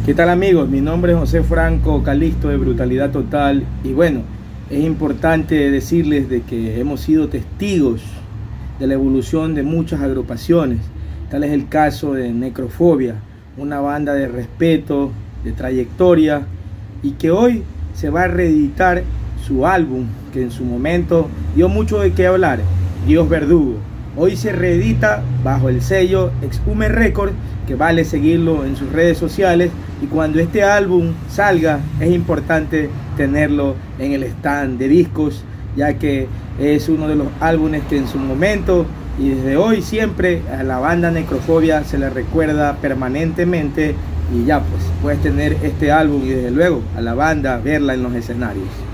¿Qué tal, amigos? Mi nombre es José Franco Calixto de Brutalidad Total y bueno, es importante decirles de que hemos sido testigos de la evolución de muchas agrupaciones. Tal es el caso de Necrofobia, una banda de respeto, de trayectoria y que hoy se va a reeditar su álbum que en su momento dio mucho de qué hablar, Dios Verdugo. Hoy se reedita bajo el sello Exhume Records, que vale seguirlo en sus redes sociales, y cuando este álbum salga es importante tenerlo en el stand de discos, ya que es uno de los álbumes que en su momento y desde hoy siempre a la banda Necrofobia se le recuerda permanentemente, y ya pues puedes tener este álbum y desde luego a la banda verla en los escenarios.